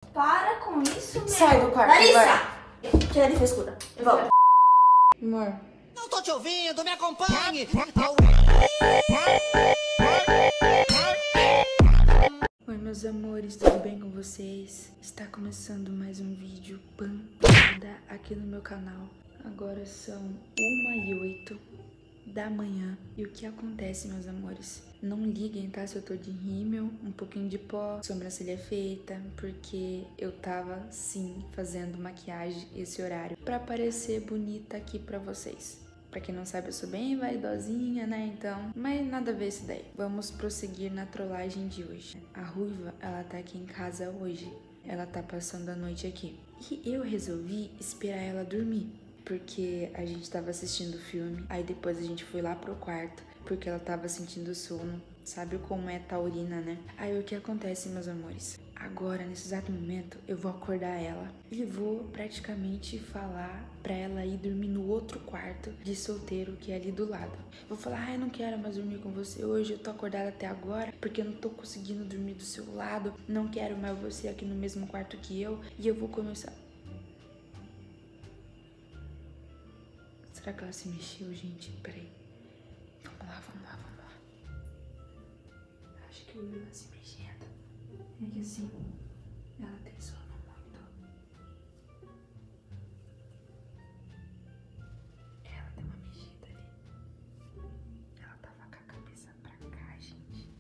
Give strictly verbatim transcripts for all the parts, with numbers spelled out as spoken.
Para com isso, meu. Sai do quarto, Larissa! vai. Chega de frescura. Volta. Amor. Não tô te ouvindo, me acompanhe! Oi, meus amores, tudo bem com vocês? Está começando mais um vídeo pancada aqui no meu canal. Agora são uma e oito da manhã. E o que acontece, meus amores? Não liguem, tá? Se eu tô de rímel, um pouquinho de pó, sobrancelha feita, porque eu tava, sim, fazendo maquiagem esse horário pra parecer bonita aqui pra vocês. Pra quem não sabe, eu sou bem vaidosinha, né? Então, mas nada a ver isso daí. Vamos prosseguir na trollagem de hoje. A Ruiva, ela tá aqui em casa hoje. Ela tá passando a noite aqui. E eu resolvi esperar ela dormir, porque a gente tava assistindo o filme. Aí depois a gente foi lá pro quarto, porque ela tava sentindo sono. Sabe como é taurina, né? Aí o que acontece, meus amores? Agora, nesse exato momento, eu vou acordar ela e vou praticamente falar pra ela ir dormir no outro quarto de solteiro que é ali do lado. Vou falar, ai, ah, não quero mais dormir com você hoje, eu tô acordada até agora porque eu não tô conseguindo dormir do seu lado, não quero mais você aqui no mesmo quarto que eu, e eu vou começar... Será que ela se mexeu, gente? Peraí. Vamos lá, vamos lá, vamos lá. Acho que eu vi ela se mexendo. É que assim, ela tem sono muito. Ela deu uma mexida ali. Ela tava com a cabeça pra cá, gente.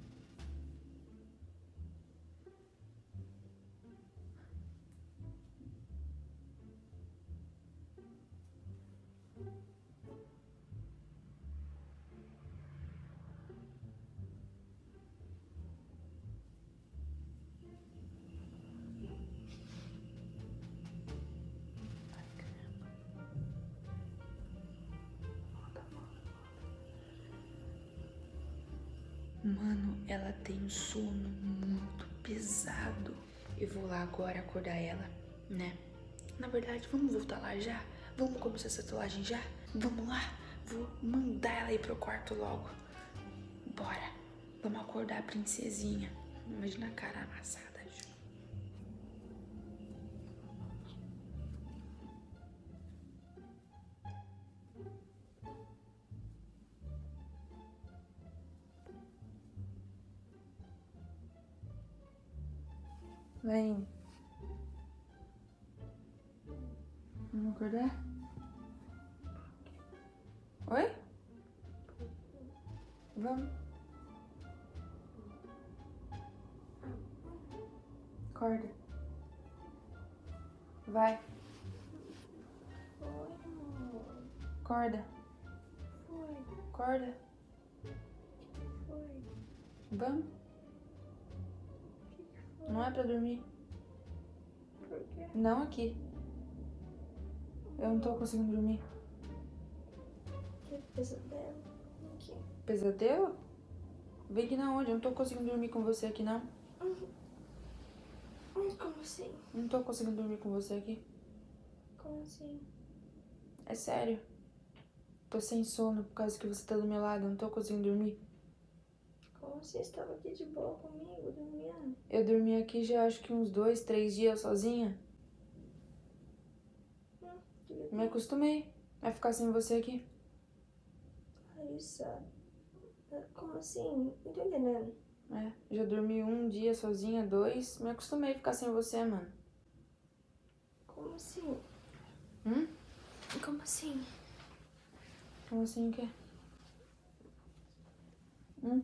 Mano, ela tem um sono muito pesado. Eu vou lá agora acordar ela, né? Na verdade, vamos voltar lá já? Vamos começar essa trollagem já? Vamos lá? Vou mandar ela ir pro quarto logo. Bora. Vamos acordar a princesinha. Imagina a cara amassada. Vem. Vamos acordar? Oi? Vamos. Acorda. Vai. Acorda. Acorda. Vamos. Não é pra dormir. Por quê? Não aqui. Eu não tô conseguindo dormir. Que pesadelo. Aqui. Pesadelo? Vem aqui na onde? Eu não tô conseguindo dormir com você aqui, não. Como assim? Não tô conseguindo dormir com você aqui. Como assim? É sério. Tô sem sono por causa que você tá do meu lado. Eu não tô conseguindo dormir. Como você estava aqui de boa comigo, dormindo? Eu dormi aqui já acho que uns dois, três dias sozinha. Hum, Me acostumei a ficar sem você aqui. Larissa, como assim? Não tô entendendo. É, já dormi um dia sozinha, dois. Me acostumei a ficar sem você, mano. Como assim? Hum? Como assim? Como assim o quê? Hum?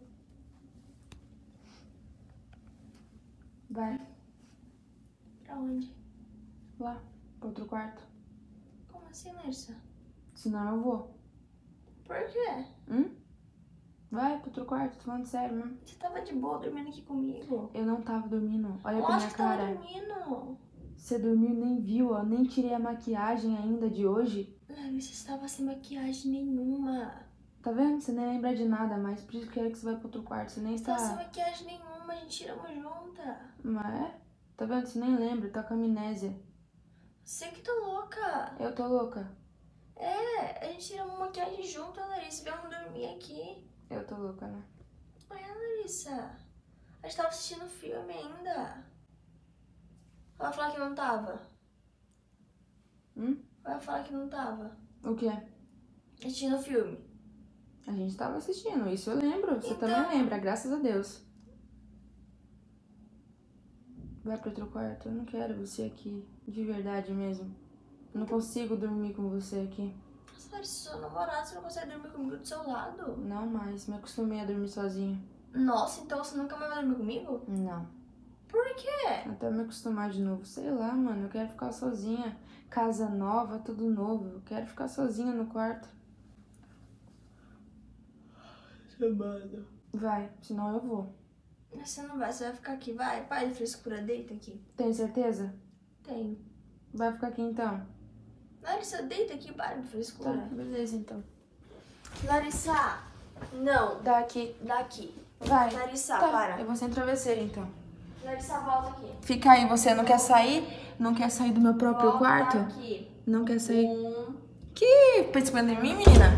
Vai. Pra onde? Lá, pro outro quarto. Como assim, Larissa? Senão eu vou. Por quê? Hum? Vai pro outro quarto, tô falando sério mesmo. Você tava de boa dormindo aqui comigo? Eu não tava dormindo. Olha pra Lógico minha que tava cara. dormindo. Você dormiu e nem viu, ó. Nem tirei a maquiagem ainda de hoje. Larissa, você estava sem maquiagem nenhuma. Tá vendo? Você nem lembra de nada mais. Por isso que eu quero que você vai pro outro quarto. Você nem Você tava sem está... maquiagem nenhuma, a gente tiramos junta. Mas é? Tá vendo? Você nem lembra. Tá com amnésia. Você que tá louca. Eu tô louca. É, a gente tirou uma maquiagem junto, Larissa. Vamos dormir aqui. Eu tô louca, né? É, Larissa. A gente tava assistindo filme ainda. Vai falar que não tava? Hum? Vai falar que não tava? O quê? Assistindo o filme. A gente tava assistindo, isso eu lembro. Você Então- também lembra, graças a Deus. Vai pro outro quarto, eu não quero você aqui. De verdade mesmo. Eu não consigo dormir com você aqui. Nossa, Larissa, seu namorado, você não consegue dormir comigo do seu lado? Não mais, me acostumei a dormir sozinha. Nossa, então você nunca mais vai dormir comigo? Não. Por quê? Até me acostumar de novo. Sei lá, mano, eu quero ficar sozinha. Casa nova, tudo novo. Eu quero ficar sozinha no quarto. Chamada. Vai, senão eu vou. Mas você não vai, você vai ficar aqui. Vai, pai de frescura, deita aqui. Tem certeza? Tenho. Vai ficar aqui então? Larissa, deita aqui, para de Tá, frescura. beleza então. Larissa, não. Daqui. Daqui. Vai. Larissa, Tá, para. eu vou sem travesseiro então. Larissa, volta aqui. Fica aí, você não quer sair? Não quer sair do meu próprio Volta quarto? aqui. Não quer sair? Um. Que? Pensando em mim, menina?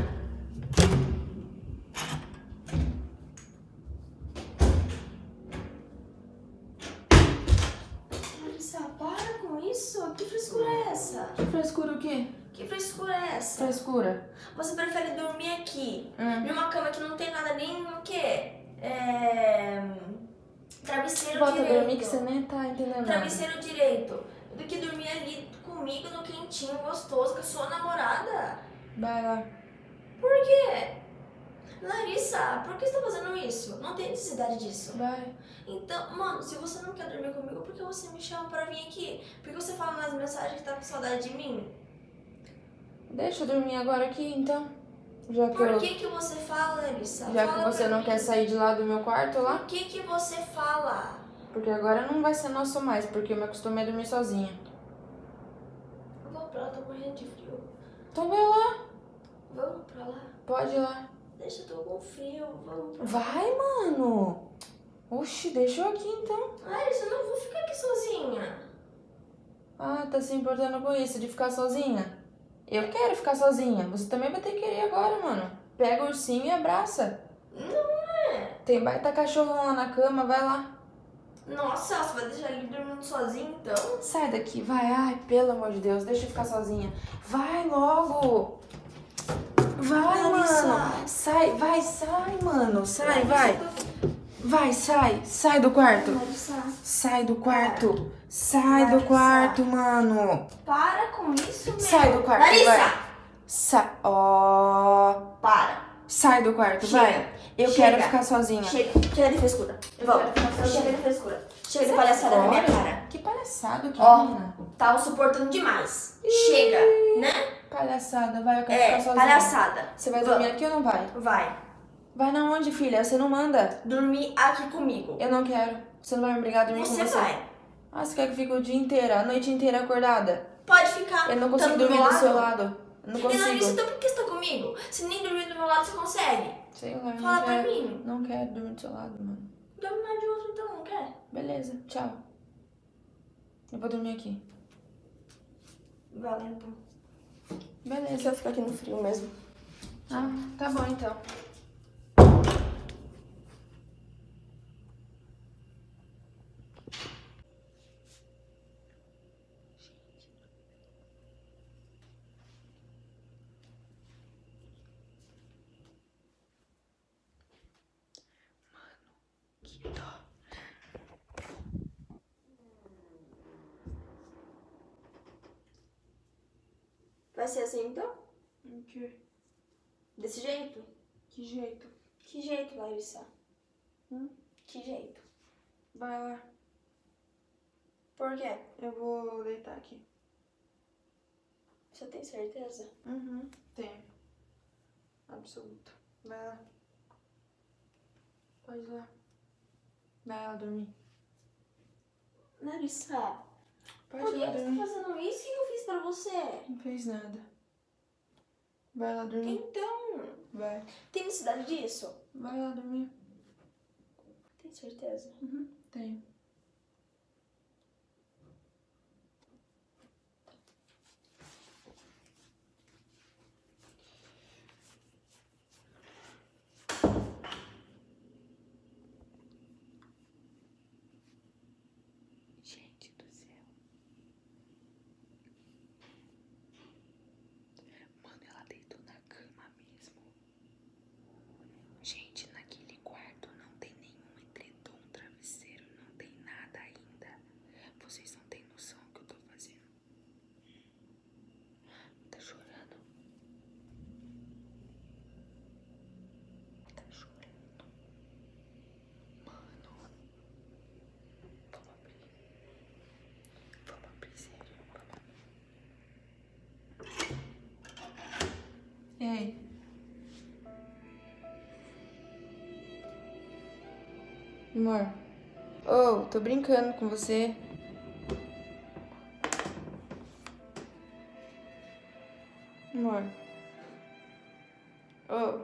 Larissa, para com isso. Que frescura é essa? Que frescura o quê? Que frescura é essa? Frescura. Você prefere dormir aqui, Hum. numa cama que não tem nada, nem o quê? É... Travesseiro Volta a direito. dormir que você nem tá entendendo nada. Travesseiro direito. Do que dormir ali comigo no quentinho, gostoso, com a sua namorada. Vai lá. Por quê? Larissa, por que você tá fazendo isso? Não tem necessidade disso. Vai. Então, mano, se você não quer dormir comigo, por que você me chama pra vir aqui? Por que você fala nas mensagens que tá com saudade de mim? Deixa eu dormir agora aqui, então. Já que, Por eu, que que você fala, Larissa? já que Fala você pra não mim. quer sair de lá do meu quarto lá. Por que que você fala? Porque agora não vai ser nosso mais, porque eu me acostumei a dormir sozinha. Eu vou pra lá, tô morrendo de frio. Então vai lá. Vamos pra lá? Pode ir lá. Deixa, eu tô com frio, vamos pra lá. Vai, mano. Oxi, deixa eu aqui então. Larissa, eu não vou ficar aqui sozinha. Ah, tá se importando com isso, de ficar sozinha? Eu quero ficar sozinha. Você também vai ter que querer agora, mano. Pega o ursinho e abraça. Não é. Tem baita cachorro lá na cama, vai lá. Nossa, você vai deixar ele dormindo sozinho, então? Sai daqui, vai. Ai, pelo amor de Deus, deixa eu ficar sozinha. Vai logo. Vai, Larissa. mano. Sai, vai, sai, mano. Sai, Larissa, vai. eu tô- Vai, sai. Sai do quarto. Larissa, Sai do quarto. Sai do Larissa. quarto, mano. para com isso, meu. Sai do quarto, Larissa! vai. Sai. Ó. Para. Sai do quarto, Chega. vai. Eu Chega. quero ficar sozinha. Chega, chega de frescura. Vamos. quero ficar Chega de frescura. Chega de Sai palhaçada na minha fora. cara. Que palhaçada que Ó. menina. Tava suportando demais. Chega, né? Palhaçada, vai, eu quero É, ficar sozinha. palhaçada. Você vai Vamos. dormir aqui ou não vai? Vai. Vai na onde, filha? Você não manda. Dormir aqui comigo. Eu não quero. Você não vai me obrigar a dormir Você com você. vai. Ah, você quer que eu fique o dia inteiro, a noite inteira acordada? Pode ficar. Eu não consigo Tamo do dormir meu do seu lado. lado. Eu não E Larissa, consigo. então por que você tá comigo? Se nem dormir do meu lado você consegue. Sei lá, não Fala pra quero. mim. Não quero dormir do seu lado, mano. Dorme lá de outro então, não quer? Beleza, tchau. Eu vou dormir aqui. Vai lá então. Beleza. Eu fico aqui no frio mesmo. Ah, tá bom então. Que dó. Vai ser assim então? O quê? Desse jeito? Que jeito? Que jeito, Larissa? Hum? Que jeito? Vai lá. Por quê? Eu vou deitar aqui. Você tem certeza? Uhum, tenho. Absoluta. Vai lá. Pode ir lá. Vai lá dormir. Larissa, Pode por ir que lá você tá dormir. fazendo isso? O que eu fiz pra você? Não fez nada. Vai lá dormir. Então, Vai. tem necessidade disso? Vai lá dormir. Tem certeza? Uhum, tenho. Gente do céu. E aí? Amor. Oh, tô brincando com você. Amor. Oh.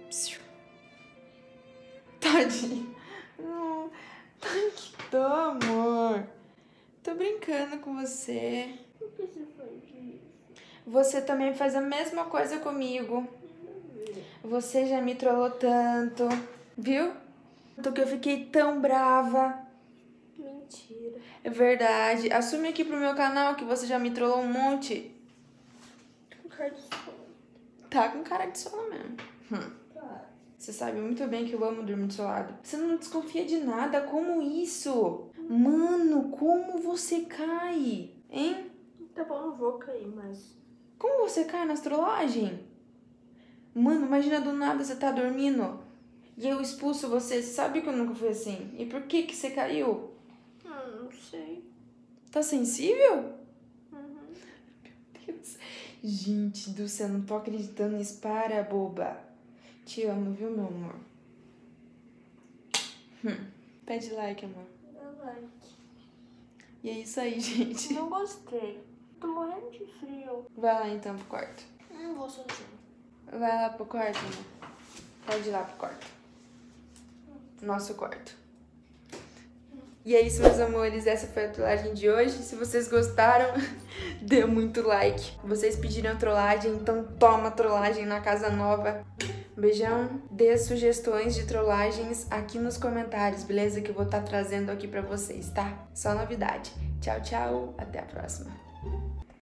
Tadinho. Não. Ai, que dó, amor. Tô brincando com você. Por que você faz isso? Você também faz a mesma coisa comigo. Você já me trollou tanto, viu? Tanto que eu fiquei tão brava. Mentira. É verdade. Assume aqui pro meu canal que você já me trollou um monte. Com cara de sono. Tá com cara de sono mesmo. Hum. Tá. Você sabe muito bem que eu amo dormir do seu lado. Você não desconfia de nada. Como isso? Mano, como você cai? Hein? Tá bom, não vou cair, mas... Como você cai nas trollagens? Mano, imagina do nada você tá dormindo e eu expulso você. Você sabe que eu nunca fui assim. E por que que você caiu? Ah, não sei. Tá sensível? Uhum. Meu Deus. Gente do céu, não tô acreditando nisso. Para, boba. Te amo, viu, meu amor? Hum. Pede like, amor. Dá like. E é isso aí, gente. Não gostei. Tô morrendo de frio. Vai lá então pro quarto. Não vou sozinho. Vai lá pro quarto, amor. Pode ir lá pro quarto. Nosso quarto. E é isso, meus amores. Essa foi a trollagem de hoje. Se vocês gostaram, dê muito like. Vocês pediram trollagem, então toma trollagem na casa nova. Beijão. Dê sugestões de trollagens aqui nos comentários, beleza? Que eu vou estar trazendo aqui pra vocês, tá? Só novidade. Tchau, tchau. Até a próxima.